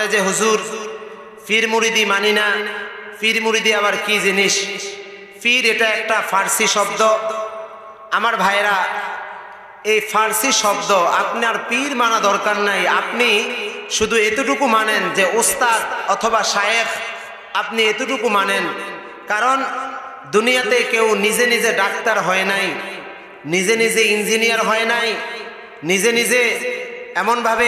বলে যে হুজুর পীর মুরিদি মানি না, পীর মুরিদি আবার কি জিনিস? পীর এটা একটা ফার্সি শব্দ। আমার ভাইরা, এই ফার্সি শব্দ আপনার পীর মানা দরকার নাই। আপনি শুধু এতটুকু মানেন যে ওস্তাদ অথবা শায়েখ, আপনি এতটুকু মানেন। কারণ দুনিয়াতে কেউ নিজে নিজে ডাক্তার হয় নাই, নিজে নিজে ইঞ্জিনিয়ার হয় নাই, নিজে নিজে এমনভাবে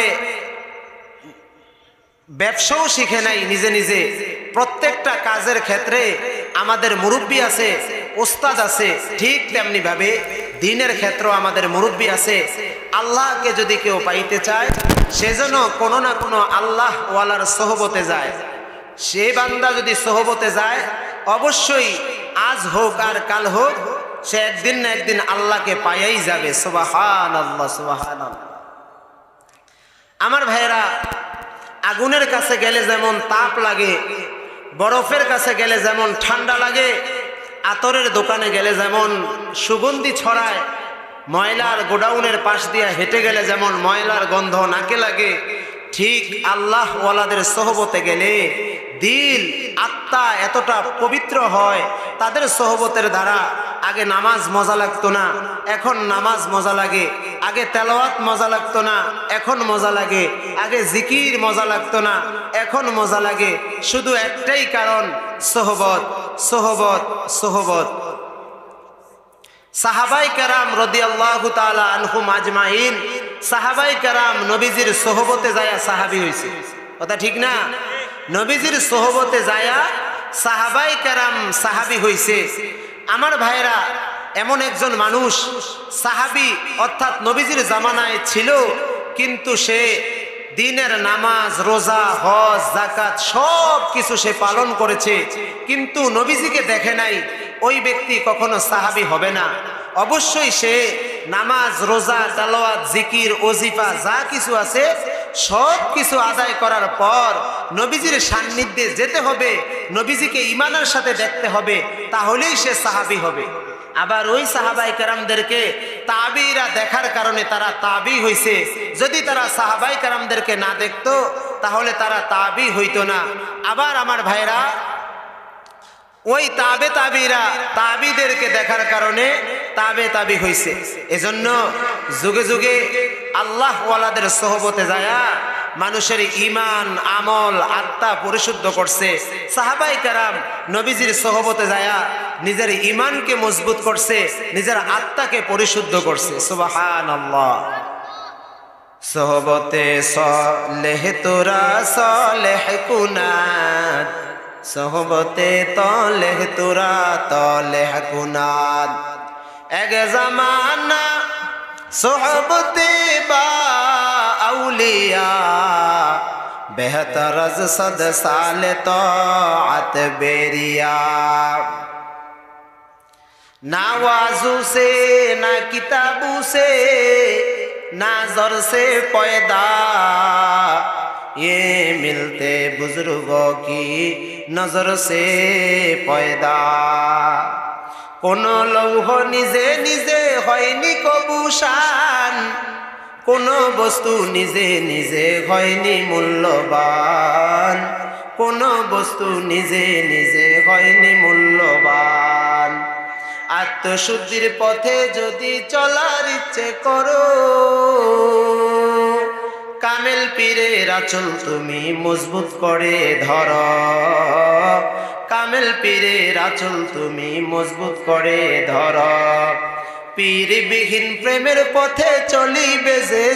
ব্যবসাও শিখে নাই নিজে নিজে। প্রত্যেকটা কাজের ক্ষেত্রে আমাদের মুরব্বী আছে, ওস্তাদ আছে। ঠিক তেমনি ভাবে দ্বীনের ক্ষেত্রে আমাদের মুরব্বী আছে। আল্লাহকে যদি কেউ পাইতে চায়, সেজন্য কোনো না কোনো আল্লাহ ওয়ালার সোহবতে যায়। সে বান্দা যদি সোহবতে যায়, অবশ্যই আজ হোক আর কাল হোক, সে একদিন না একদিন আল্লাহকে পাইয়াই যাবে। সুবহানাল্লাহ, সুবহানাল্লাহ। আমার ভাইয়েরা, আগুনের কাছে গেলে যেমন তাপ লাগে, বরফের কাছে গেলে যেমন ঠান্ডা লাগে, আতরের দোকানে গেলে যেমন সুগন্ধি ছড়ায়, ময়লার গোডাউনের পাশ দিয়ে হেঁটে গেলে যেমন ময়লার গন্ধ নাকে লাগে, ঠিক আল্লাহ ওয়ালাদের সোহবতে গেলে দিল আত্মা এতটা পবিত্র হয়। তাদের সোহবতের দ্বারা আগে নামাজ মজা লাগতো না, এখন নামাজ মজা লাগে। আগে তেলাওয়াত মজা লাগতো না, এখন মজা লাগে। আগে জিকির মজা লাগতো না, এখন মজা লাগে। শুধু একটাই কারণ, সোহবত, সোহবত, সোহবত। সাহাবাই কেরাম রাদিয়াল্লাহু তাআলা আনহুম আজমাইন, সাহাবাই কেরাম নবীজির সোহবতে যায়া সাহাবী হইছে। কথা ঠিক না? নবীজির সোহবতে যায়া সাহাবাই কেরাম সাহাবী হইছে। আমার ভাইরা, এমন একজন মানুষ সাহাবী অর্থাৎ নবীজির জামানায় ছিল, কিন্তু সে দিনের নামাজ, রোজা, হজ, যাকাত সব কিছু সে পালন করেছে, কিন্তু নবীজিকে দেখে নাই। ওই ব্যক্তি কখনো সাহাবী হবে না। অবশ্যই সে নামাজ, রোজা, তেলাওয়াত, জিকির, ওজিফা যা কিছু আছে সব কিছু আদায় করার পর নবীজির সান্নিধ্যে যেতে হবে, নবীজিকে ঈমানের সাথে দেখতে হবে, তাহলেই সে সাহাবী হবে। আবার ওই সাহাবাই কেরামদেরকে তাবিরা দেখার কারণে তারা তাবি হইছে। যদি তারা সাহাবাই কেরামদেরকে না দেখতো তাহলে তারা তাবি হইতো না। আবার আমার ভাইরা, ওই তাবে তাবিরা তাবিদেরকে দেখার কারণে তাবে তাবি হইছে। এজন্য যুগে যুগে আল্লাহ ওয়ালাদের সোহবতে যায়া মানুষের ঈমান, আমল, আত্মা পরিশুদ্ধ করছে। সাহাবাই কেরাম নবীজির সোহবতে যায়া নিজের ঈমানকে মজবুত করছে, নিজের আত্মাকে পরিশুদ্ধ করছে। সুবহানাল্লাহ। সোহবতে সলেহ তোরা সলেহ কুনাত, সোহবতে তলেহ তোরা তলেহ কুনাত। এক জামানা সোহবতে বা আউলিয়া, बेहतर अज सद साल तौअत बेरिया। ना वाजू से ना किताबू से ना जर से पैदा, ये मिलते बुजुर्गों की नजर से पैदा। कोनो लौह निजे निजे हयनि कबू शान, কোনো বস্তু নিজে নিজে হয়নি মূল্যবান, কোনো বস্তু নিজে নিজে হয়নি মূল্যবান। আত্মশুদ্ধির পথে যদি চলার ইচ্ছে করো, কামেল পীরের আঁচল তুমি মজবুত করে ধরো, কামেল পীরের আঁচল তুমি মজবুত করে ধরো। পীরবিহীন প্রেমের পথে চলিবে যে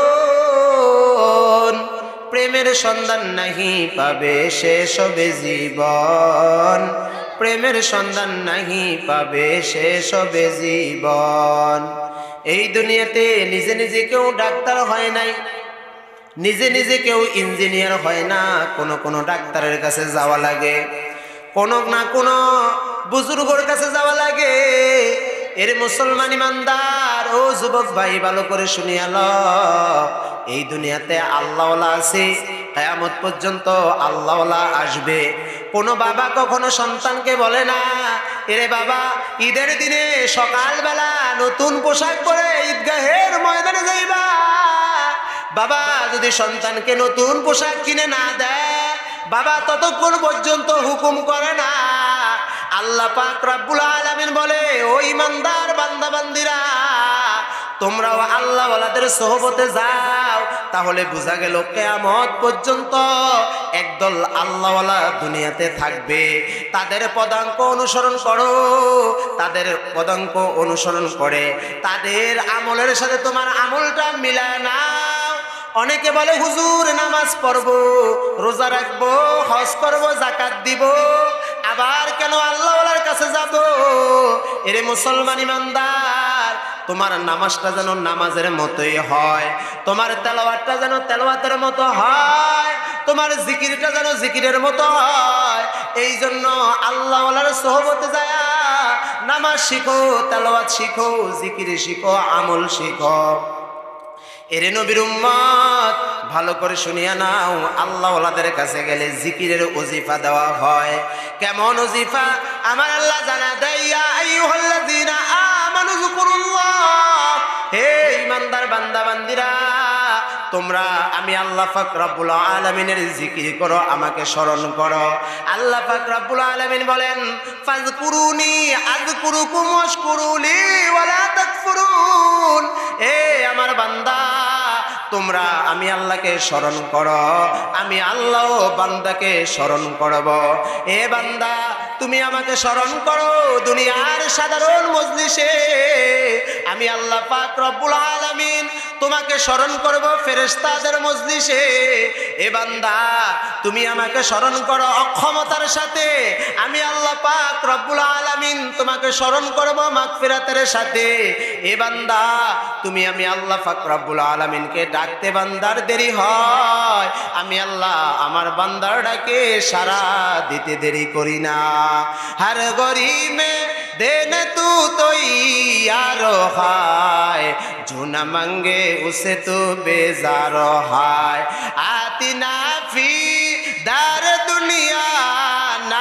জন, প্রেমের সন্ধান নাহি পাবে শেষ হবে জীবন, প্রেমের সন্ধান নাহি পাবে শেষ হবে জীবন। এই দুনিয়াতে নিজে নিজে কেউ ডাক্তার হয় নাই, নিজে নিজে কেউ ইঞ্জিনিয়ার হয় না। কোন কোন ডাক্তারের কাছে যাওয়া লাগে, কোন না কোন বুজুর্গের কাছে যাওয়া লাগে। এর মুসলমান ইমানদার ও যুবক ভাই, ভালো করে শুনিয়া লো, এই দুনিয়াতে আল্লাহওয়ালা আছে, কিয়ামত পর্যন্ত আল্লাহওয়ালা আসবে। কোনো বাবা কখনো সন্তানকে বলে না, এরে বাবা ঈদের দিনে সকালবেলা নতুন পোশাক পরে ঈদগাহের ময়দানে যাইবা, বাবা যদি সন্তানকে নতুন পোশাক কিনে না দেয়, বাবা ততক্ষণ পর্যন্ত হুকুম করে না। আল্লাহ পাক রব্বুল আলামিন বলে, ও ঈমানদার বান্দা বান্দিরা, তোমরাও আল্লাহ ওয়ালাদের সোহবতে যাও, তাহলে বোঝা গেল কিয়ামত পর্যন্ত একদল আল্লাহওয়ালা দুনিয়াতে থাকবে। তাদের পদাঙ্ক অনুসরণ করো, তাদের পদাঙ্ক অনুসরণ করে তাদের আমলের সাথে তোমার আমলটা মিলায় নাও। অনেকে বলে হুজুর নামাজ পড়বো, রোজা রাখবো, হজ করবো, যাকাত দিব, আবার কেন আল্লাহওয়ালার কাছে যাব? এরে মুসলমান ইমানদার, তোমার নামাজটা যেন নামাজের মতোই হয়, তোমার তেলাওয়াতটা যেন তেলাওয়াতের মতো হয়, তোমার জিকিরটা যেন জিকিরের মতো হয়। এই জন্য আল্লাহওয়ালার সোহবতে যায় নামাজ শিখো, তেলাওয়াত শিখো, জিকির শিখো, আমল শিখো। এরে নবীর উম্মত, ভালো করে শুনিয়া নাও, আল্লাহওয়ালাদের কাছে গেলে জিকিরের ওজিফা দেওয়া হয়। কেমন ওজিফা? আমার আল্লাহ জানা দেয়, ইয়া আইয়ুহাল্লাযীনা আমানু যকুরুল্লাহ, হে ঈমানদার বান্দা বান্দিরা, তোমরা আমি আল্লাহ পাক রব্বুল আলামিনের জিকির করো, আমাকে স্মরণ করো। আল্লাহ পাক রব্বুল আলামিন বলেন, ফাযকুরুনি আযকুরুকুম ওয়াশকুরুলি ওয়ালা তাকফুরুন। এ আমার বান্দা, তোমরা আমি আল্লাহকে স্মরণ করো, আমি আল্লাহ বান্দাকে স্মরণ করব। এ বান্দা, তুমি আমাকে স্মরণ করো দুনিয়ার সাধারণ মজলিসে, আমি আল্লাহ পাক রব্বুল আলামিন তোমাকে স্মরণ করব ফেরেশতাদের মজলিসে। এ বান্দা, তুমি আমাকে স্মরণ করো অক্ষমতার সাথে, আমি আল্লাহ পাক রব্বুল আলামিন তোমাকে স্মরণ করব মাগফিরাতের সাথে। এ বান্দা, তুমি আমি আল্লাহ পাক রব্বুল আলামিনকে ডাকতে বান্দার দেরি হয়, আমি আল্লাহ আমার বান্দার ডাকে সাড়া দিতে দেরি করি না। हर गरी में देने तू तो यार हाय, जो न मांगे उसे तो बेजार हाय। आती ना फी दार दुनिया ना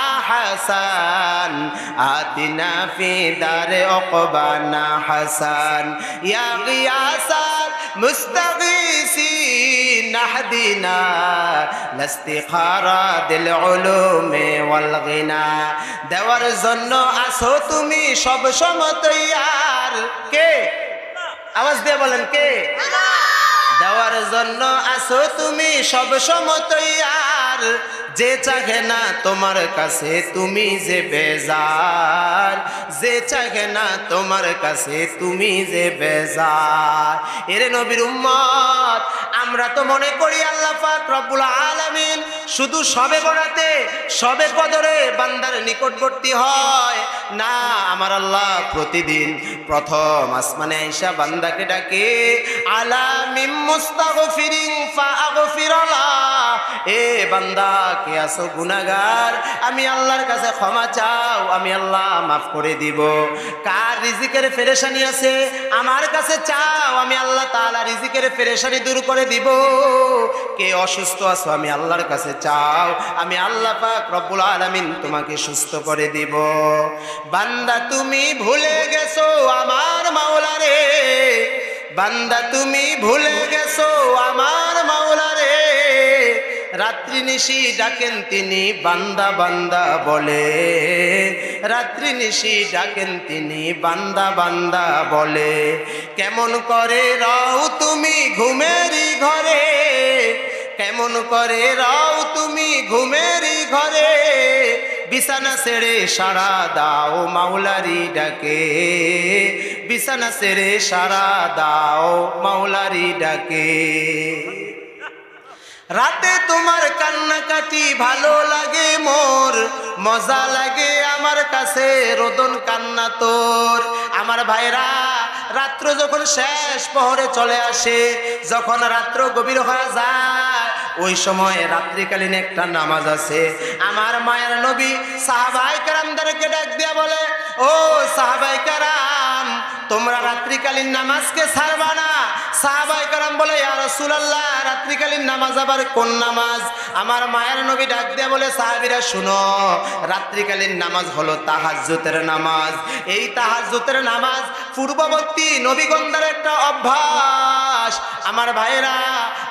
हसन, आती ना फी दार उक़बा ना हसन। या गियासन मुस्तगीसी नहदीना लस्तिखारा दिल उलूमे वल गिना। দেওয়ার জন্য আসো তুমি সব সময় তৈয়ার। কে? আওয়াজ দিয়ে বলেন কে? দেওয়ার জন্য আসো তুমি সব সময় তৈয়ার, যে চাহে না তোমার কাছে তুমি যে বেজার, যে চাহে না তোমার কাছে তুমি যে বেজার। এরে নবীর উম্মত, আমরা তো মনে করি আল্লাহ পাক রব্বুল আলামিন শুধু সবে বরাতে সবে কদরে বান্দার নিকটবর্তী হয় না। আমার আল্লাহ প্রতিদিন প্রথম আসমানে আইসা বান্দাকে ডাকে, আলা মিম মুস্তাগফিরিন ফাগফিরালা। এ বান্দা, কে আছো গুনাহগার, আমি আল্লাহর কাছে ক্ষমা চাও, আমি আল্লাহ মাফ করে দিব। কার রিজিকের পেরেশানি আছে, আমার কাছে চাও, আমি আল্লাহ তাআলা রিজিকের পেরেশানি দূর করে দিব। কে অসুস্থ আছো, আমি আল্লাহর কাছে চাও, আমি আল্লাহ পাক রব্বুল আলামিন তোমাকে সুস্থ করে দিব। বান্দা তুমি ভুলে গেছো আমার মাওলারে, বান্দা তুমি ভুলে গেছো আমার মাওলারে, রাত্রি নিশি ডাকেন তিনি বান্দা বান্দা বলে, রাত্রি নিশি ডাকেন তিনি বান্দা বান্দা বলে। কেমন করে রও তুমি ঘুমেরই ঘরে, কেমন করে রও তুমি ঘুমেরই ঘরে, বিছানা ছেড়ে সারা দাও মাওলারি ডাকে, বিছানা ছেড়ে সারা দাও মাওলারি ডাকে। রাতে তোমার কান্নাকাটি ভালো লাগে মোর, মজা লাগে আমার কাছে রোদন কান্না তোর। আমার ভাইরা, রাত্র যখন শেষ প্রহরে চলে আসে, যখন রাত্র গভীর হয়ে যায়, ওই সময় রাত্রিকালীন একটা নামাজ আছে। আমার মায়ের নবী সাহাবায়ে কেরামদেরকে ডাক দিয়া বলে, ও সাহাবায়ে কেরাম, তোমরা রাত্রিকালীন নামাজকে ছাড়বা না। সাহাবায়ে কেরাম বলে, ইয়া রাসূলুল্লাহ, রাত্রিকালীন নামাজ আবার কোন নামাজ? আমার মায়ের নবী ডাক দিয়া বলে, সাহাবীরা শুনো, রাত্রিকালীন নামাজ হলো তাহাজ্জুদের নামাজ। এই তাহাজ্জুদের নামাজ পূর্ববর্তী নবীগণদের একটা অভ্যাস। আমার ভাইরা,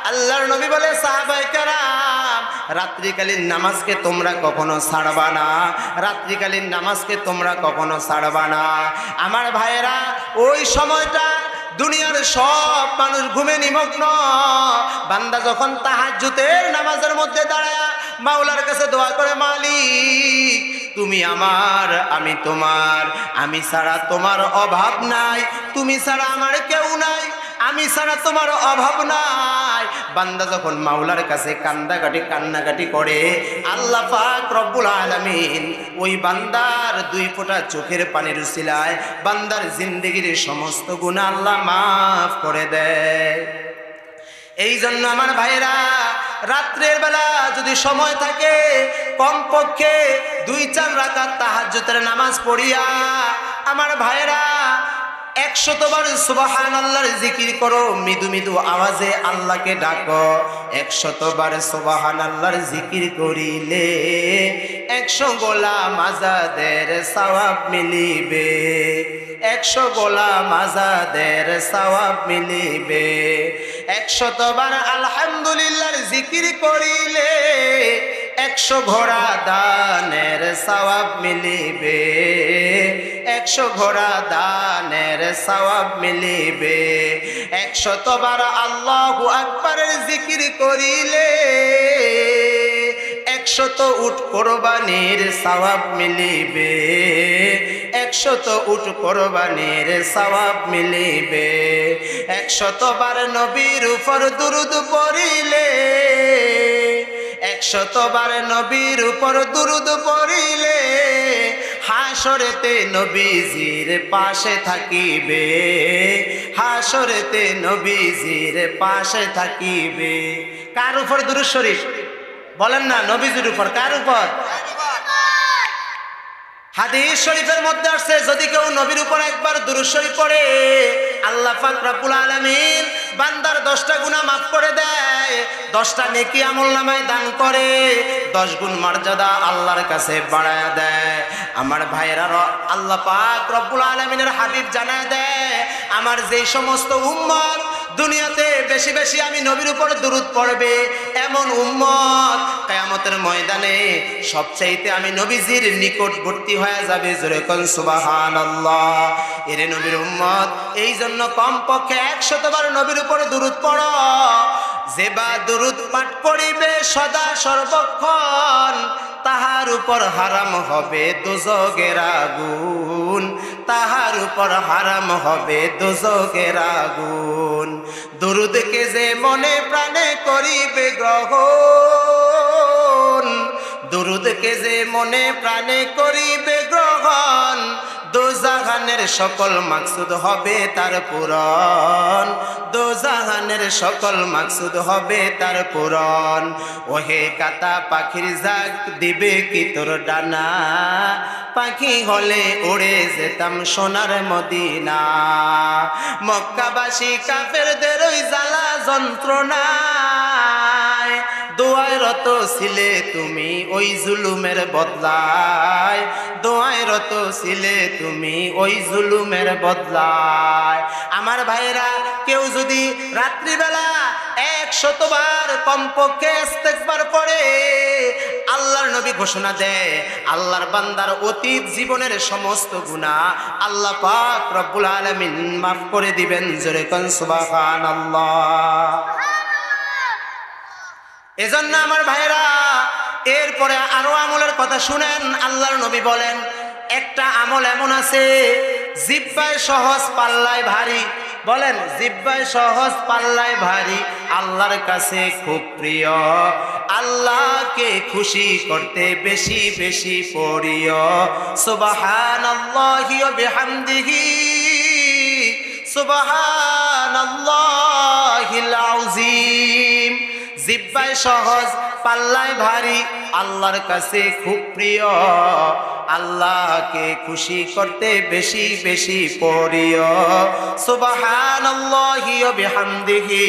আল্লাহর নবী বলে সাহাবায়ে কেরাম রাত্রিকালীন নামাজকে তোমরা কখনো ছাড়বা না, রাত্রিকালীন নামাজকে তোমরা কখনো ছাড়বা না। আমার ভাইয়েরা ওই সময়টা দুনিয়ার সব মানুষ ঘুমে নিমগ্ন, বান্দা যখন তাহাজ্জুদের নামাজের মধ্যে দাঁড়ায় মাওলার কাছে দোয়া করে, মালিক তুমি আমার, আমি তোমার, আমি ছাড়া তোমার অভাব নাই, তুমি ছাড়া আমার কেউ নাই, আমি ছাড়া তোমার অভাব নাই। বান্দা যখন মাওলার কাছে কান্নাকাটি করে, আল্লাহ পাক রব্বুল আলামিন ওই বান্দার দুই ফোঁটা চোখের পানির উসিলায় বান্দার জিন্দেগির সমস্ত গুনাহ আল্লাহ মাফ করে দেয়। এই জন্য আমার ভাইরা রাত্রের বেলা যদি সময় থাকে কমপক্ষে 2-4 রাকাত তাহাজ্জুদের নামাজ পড়িয়া আমার ভাইরা 100 বার সুবহানাল্লাহর জিকির করো, মৃদু মৃদু আওয়াজে আল্লাহকে ডাকো। 100 বার সুবহানাল্লাহর জিকির করিলে 100 গোলাম আজাদের সওয়াব মিলিবে, 100 গোলাম আজাদের সওয়াব মিলিবে। 100 বার আলহামদুলিল্লাহর জিকির করিলে 100 ঘোড়া দানের সওয়াব মিলিবে, 100 ঘোড়া দানের সওয়াব মিলিবে। 100 বার আল্লাহু আকবারের জিকির করিলে 100 উট কোরবানির সওয়াব মিলিবে, 100 উট কোরবানির সওয়াব মিলিবে। 100 বার নবীর উপর দুরূদ পড়িলে, 100 বার নবীর উপর দুরূদ পড়িলে হাসরেতে নবীজির পাশে থাকিবে, হাসরেতে নবীজির পাশে থাকিবে। কার উপর দুরূদ শরীফ বলেন না? নবীজির উপর। কার উপর? হাদিস শরীফের মধ্যে আসছে যদি কেউ নবীর উপর একবার দুরূদ শরীফ পড়ে আল্লাহ পাক রব্বুল আলামিন বান্দার 10টা গুনাহ মাফ করে দেয়, 10টা নেকি আমলনামায় দান করে, 10 গুণ মর্যাদা আল্লাহর কাছে বাড়ায়া দেয়। আমার ভাইয়েরা আল্লাহ পাক রব্বুল আলামিনের হাবিব জানায় দেয়, আমার যেই সমস্ত উম্মত দুনিয়াতে বেশি বেশি আমি নবীর উপর দুরূদ পড়বে এমন উম্মত কিয়ামতের ময়দানে সবচাইতে আমি নবীজির নিকটবর্তী হয়ে যাবে। জোরে কোন সুবহানাল্লাহ। এরে নবীর উম্মত, এই জন্য কমপক্ষে 100 বার নবীর উপর দুরূদ পড়ো। যেবা দুরূদ পাঠ করিবে সদা সর্বক্ষণ তাহার উপর হারাম হবে দোজখের আগুন, তাহার উপর হারাম হবে দোজখের আগুন। দুরূদকে যে মনে প্রাণে করিবে গ্রহণ, দুরূদকে যে মনে প্রাণে করিবে গ্রহণ, দোজাহানের সকল মাকসুদ হবে তার পূরণ, দোজাহানের সকল মাকসুদ হবে তার পূরণ। ওহে কাতা পাখির জাগ দিবে কি তোর ডানা, পাখি হলে উড়ে যেতাম সোনার মদিনা। মক্কাবাসী কাফেরদের ওই জ্বালা যন্ত্রণায় দোয়ায় রত ছিলে তুমি ওই জুলুমের বদলায়, দোয়ায় রত ছিলে তুমি ওই জুলুমের বদলায়। আমার ভাইরা কেউ যদি রাত্রিবেলা 100 বার কমপক্ষে ইস্তেগফার পড়ে আল্লাহর নবী ঘোষণা দেয় আল্লাহর বান্দার অতীত জীবনের সমস্ত গুনাহ আল্লাহ পাক রব্বুল আলামিন মাফ করে দিবেন। জোরে কোন সুবহানাল্লাহ। এজন্য আমার ভাইরা এরপরে আরো আমলের কথা শুনেন। আল্লাহর নবী বলেন একটা আমল এমন আছে জিহ্বায় সহজ পাল্লায় ভারী, বলেন জিহ্বায় সহজ পাল্লায় ভারী, আল্লাহর কাছে খুব প্রিয়, আল্লাহকে খুশি করতে বেশি বেশি পড়িও। সুবহানাল্লাহি ওয়া বিহামদিহি সুবহানাল্লাহিল আযীম। জিহ্বায় সহজ পাল্লায় ভারী, আল্লাহর কাছে খুব প্রিয়, আল্লাহকে খুশি করতে বেশি বেশি পড়িও। সুবহানাল্লাহি ওয়া বিহামদিহি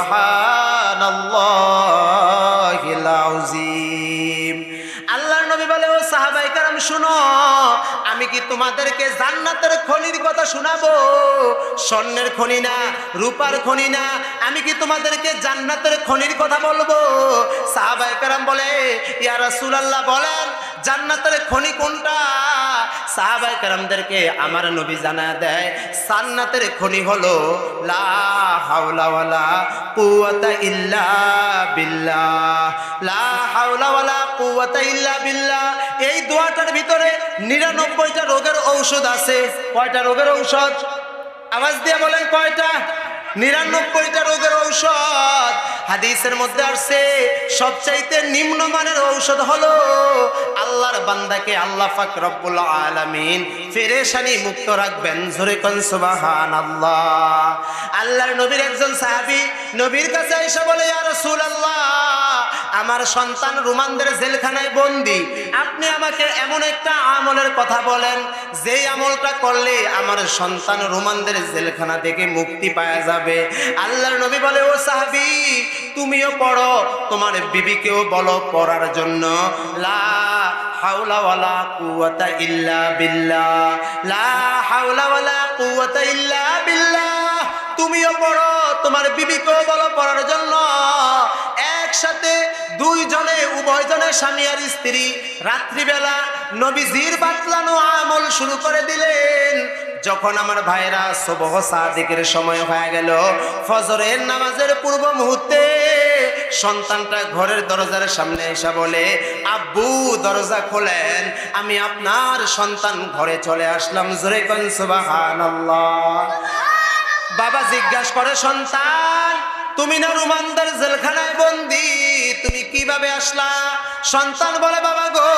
সুবহানাল্লাহিল আযীম। আল্লাহর নবী বলে, ও সাহাবায়ে কেরাম শুনো, আমি কি তোমাদেরকে জান্নাতের খনির কথা শোনাবো? স্বর্ণের খনি না, রূপার খনি না, আমি কি তোমাদেরকে জান্নাতের খনির কথা বলবো? সাহাবায়ে কেরাম বলে, ইয়া রাসূলুল্লাহ বলেন জান্নাতের খনি কোনটা? সাহাবায়ে কেরামদেরকে আমার নবী জানায় দেয়, জান্নাতের খনি হলো লা হাওলা ওয়ালা কুওয়াতা ইল্লা বিল্লাহ, লা হাওলা ওয়ালা কুওয়াতা ইল্লা বিল্লাহ। এই দোয়াটার ভিতরে 99টা রোগের ঔষধ আছে। কয়টা রোগের ঔষধ? আওয়াজ দিয়ে বলেন কয়টা? 99টা রোগের ঔষধ। হাদিসের মধ্যে আসছে সবচাইতে নিম্নমানের ঔষধ হলো আল্লাহর বান্দাকে আল্লাহ পাক রব্বুল আলামিন পেরেশানি মুক্ত রাখবেন। জোরে কোন সুবহানাল্লাহ। আল্লাহর নবীর একজন সাহাবী নবীর কাছে এসে বলে, ইয়া রাসূলুল্লাহ, আমার সন্তান রোমানদের জেলখানায় বন্দী, আপনি আমাকে এমন একটা আমলের কথা বলেন যেই আমলটা করলে আমার সন্তান রোমানদের জেলখানা থেকে মুক্তি পাওয়া যাবে। আল্লাহর নবী বলে, ও সাহাবী, তুমিও পড়ো, তোমার বিবিকেও বলো পড়ার জন্য, লা হাওলা ওয়ালা কুওয়াতা ইল্লা বিল্লাহ, লা হাওলা ওয়ালা কুওয়াতা ইল্লা বিল্লাহ। তুমিও পড়ো, তোমার বিবিকেও বলো পড়ার জন্য। একসাথে দুইজনে, উভয়জনে স্বামী আর স্ত্রী রাত্রিবেলা নবীজির বাতলানো আমল শুরু করে দিলেন। যখন আমার ভাইরা সুবহ সাদিকের সময় হয়ে গেল, ফজরের নামাজের পূর্ব মুহূর্তে সন্তানটা ঘরের দরজার সামনে এসে বলে, আব্বু দরজা খোলেন, আমি আপনার সন্তান ঘরে চলে আসলাম। জোরে কোন সুবহানাল্লাহ। বাবা জিজ্ঞাসা করে, সন্তান তুমি না রোমানদের জেলখানায় বন্দী, তুমি কিভাবে আসলা? সন্তান বলে, বাবা গো,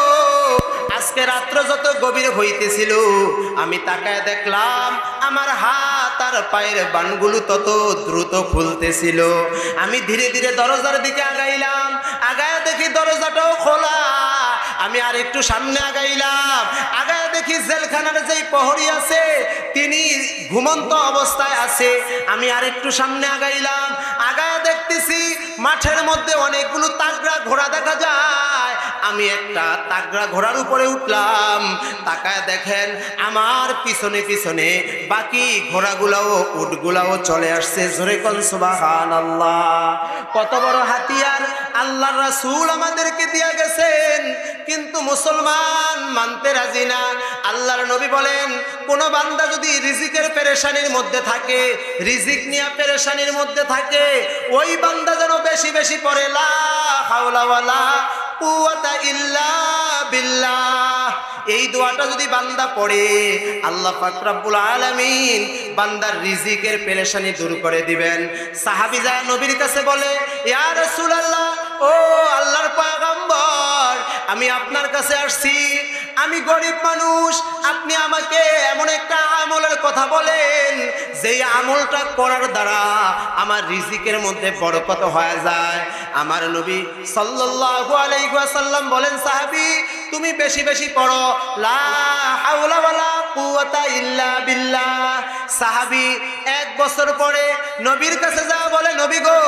আজকে রাত্র যত গভীর হইতেছিল আমি তাকায় দেখলাম আমার হাত আর পায়ের বানগুলো তত দ্রুত খুলতেছিল। আমি ধীরে ধীরে দরজার দিকে আগাইলাম, আগায় দেখি দরজাটাও খোলা। আমি আর একটু সামনে আগাইলাম, আগায় দেখি জেলখানার যেই প্রহরী আছে তিনি ঘুমন্ত অবস্থায় আছে। আমি আর একটু সামনে আগাইলাম, আগায় দেখতেছি মাঠের মধ্যে অনেকগুলো তাগড়া ঘোড়া দেখা যায়। আমি একটা তাগড়া ঘোড়ার উপরে উঠলাম, তাকায় দেখেন আমার পিছনে পিছনে বাকি ঘোড়াগুলাও উটগুলাও চলে আসছে। জোরে কোন সুবহানাল্লাহ। কত বড় হাতিয়ার আল্লাহর রাসূল আমাদেরকে দিয়ে গেছেন, কিন্তু মুসলমান মানতে রাজি না। আল্লাহর নবী বলেন, কোন বান্দা যদি রিজিকের পেরেশানির মধ্যে থাকে, রিজিক নিয়ে পেরেশানির মধ্যে থাকে, ওই বান্দা যেন বেশি বেশি পড়ে লা হাওলা ওয়ালা কুওয়াতা ইল্লা বিল্লাহ। এই দোয়াটা যদি বান্দা পড়ে, আল্লাহ পাক রব্বুল আলামিন বান্দার রিজিকের পেরেশানি দূর করে দিবেন। সাহাবী যায় নবীর কাছে বলে, ইয়া রাসূলুল্লাহ, ও আল্লাহর পয়গম্বর, আমি আপনার কাছে আসছি, আমি গরিব মানুষ, আপনি আমাকে এমন একটা আমলের কথা বলেন যেই আমলটা করার দ্বারা আমার রিজিকের মধ্যে বরকত হয়ে যায়। আমার নবী সাল্লাল্লাহু আলাইহি ওয়াসাল্লাম বলেন, সাহাবী তুমি বেশি বেশি পড়ো লা হাওলা ওয়ালা কুওয়াতা ইল্লা বিল্লাহ। সাহাবী 1 বছর পরে নবীর কাছে যা বলে, নবী গো,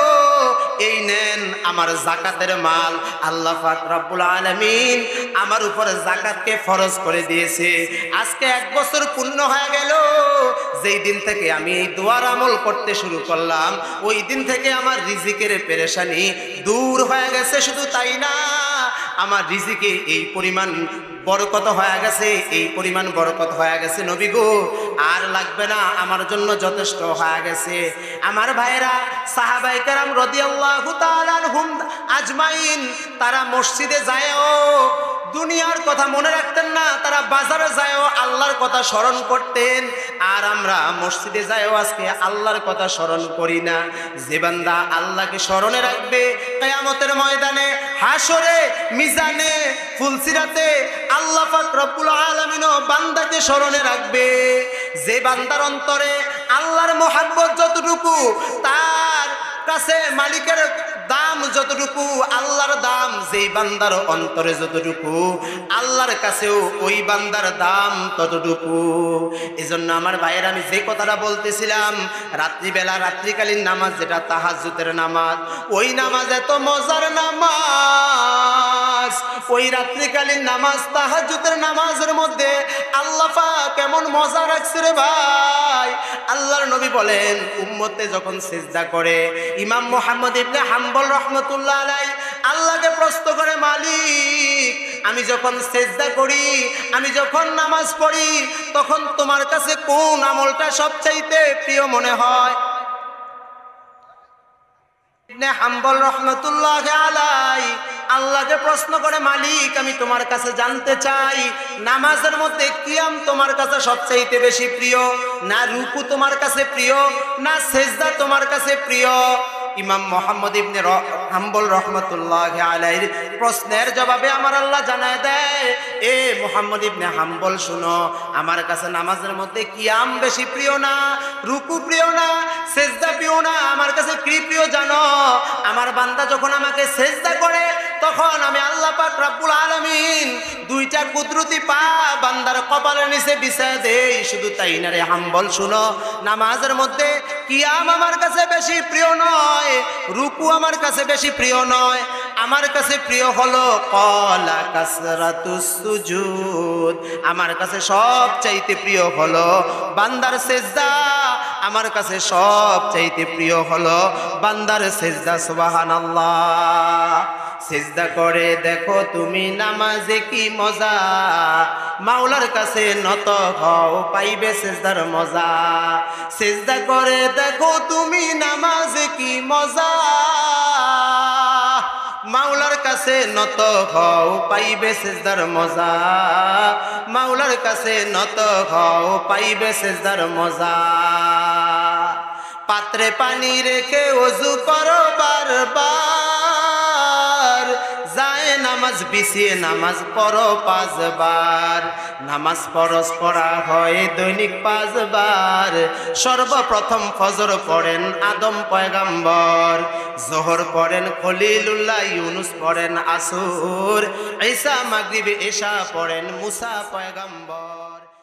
এই নেন আমার যাকাতের মাল, আল্লাহ পাক রব্বুল আলামিন আমার উপরে যাকাতকে ফরজ করে দিয়েছে। আজকে 1 বছর পূর্ণ হয়ে গেল, যেই দিন থেকে আমি এই দোয়ার আমল করতে শুরু করলাম, ওই দিন থেকে আমার রিজিকের পেরেশানি দূর হয়ে গেছে। শুধু তাই না, আমার রিজিকে এই পরিমাণ বরকত হয়ে গেছে, এই পরিমাণ বরকত হয়ে গেছে নবী গো, আর লাগবে না, আমার জন্য যথেষ্ট হয়ে গেছে। আমার ভাইরা সাহাবায়ে কেরাম রাদিয়াল্লাহু তাআলা আনহুম আজমাইন, তারা মসজিদে যায়ও দুনিয়ার কথা মনে রাখতেন না, তারা বাজারে যায়ও আল্লাহর কথা স্মরণ করতেন। আর আমরা মসজিদে যায়ও আজকে আল্লাহর কথা স্মরণ করি না। যে বান্দা আল্লাহকে স্মরণে রাখবে, কিয়ামতের ময়দানে, হাসরে, মিজানে, ফুলসিরাতে আল্লাহ পাক রব্বুল আলামিন বান্দাকে স্মরণে রাখবে। যে বান্দার অন্তরে আল্লাহর মহব্বত যতটুকু, তার কাছে মালিকের দাম যতটুকু, আল্লাহর দাম যেই বান্দার অন্তরে যতটুকু, আল্লাহর কাছেও ওই বান্দার দাম ততটুকু। এজন্য আমার ভাইয়ের, আমি যে কথাটা বলতেছিলাম, রাত্রিবেলা রাত্রিকালীন নামাজ যেটা তাহাজ্জুদের নামাজ, ওই নামাজ এত মজার নামাজ, ওই রাত্রিকালীন নামাজ তাহাজ্জুদের নামাজের মধ্যে আল্লাহ পাক কেমন মজা রাখছে রে ভাই। আল্লাহর নবী বলেন উম্মতে যখন সিজদা করে, ইমাম মুহাম্মদ ইবনে হাম্বল রাহমাতুল্লাহ আলাইহি আল্লাহকে প্রশ্ন করে, মালিক আমি যখন সিজদা করি, আমি যখন নামাজ পড়ি, তখন তোমার কাছে কোন আমলটা সবচাইতে প্রিয় মনে হয়? ইবনে হাম্বল রাহমাতুল্লাহ আলাইহি আল্লাহকে প্রশ্ন করে, মালিক আমি তোমার কাছে জানতে চাই নামাজের মধ্যে কিয়াম তোমার কাছে সবচাইতে বেশি প্রিয়, না রুকু তোমার কাছে প্রিয়, না সিজদা তোমার কাছে প্রিয়? ইমাম মুহাম্মদ ইবনে হাম্বল রাহমাতুল্লাহ আলাইহির প্রশ্নের জবাবে আমার আল্লাহ জানায় দেয়, এ মুহাম্মদ ইবনে হাম্বল শুনো, আমার কাছে নামাজের মধ্যে কিয়াম বেশি প্রিয় না, রুকু প্রিয় না, সিজদা প্রিয় না, আমার কাছে কি প্রিয় জানো? আমার বান্দা যখন আমাকে সিজদা করে তখন আমি আল্লাহ পাক রব্বুল আলামিন দুইটা কুদরতি পা বান্দার কপালের নিচে বিছায় দেই। শুধু তাই না রে হাম্বল শুনো, নামাজের মধ্যে কিয়াম আমার কাছে বেশি প্রিয় নয়, রুকু আমার কাছে বেশি প্রিয় নয়, আমার কাছে প্রিয় হলো কলা কাসরাতুস সুজুদ, আমার কাছে সব চাইতে প্রিয় হলো বান্দার সিজদা, আমার কাছে সব চাইতে প্রিয় হলো বান্দার সিজদা। সুবহানাল্লাহ। সিজদা করে দেখো তুমি নামাজে কি মজা, মাওলার কাছে নত হও পাইবে সিজদার মজা। সিজদা করে দেখো তুমি নামাজে কি মজা, মাওলার কাছে নত হও পাইবে সিজদার মজা, মাওলার কাছে নত হও পাইবে সিজদার মজা। পাত্রে পানি রেখে ওযু করো বারবার, যায় নামাজ বিছিয়ে নামাজ পড়ো 5 বার, নামাজ ফরজ পড়া হয় দৈনিক 5 বার। সর্বপ্রথম ফজর পড়েন আদম পয়গাম্বর, জোহর পড়েন খলিলুল্লাহ, ইউনুস পড়েন আসর, ঈসা মাগরিবে এশা পড়েন মুসা পয়গাম্বর।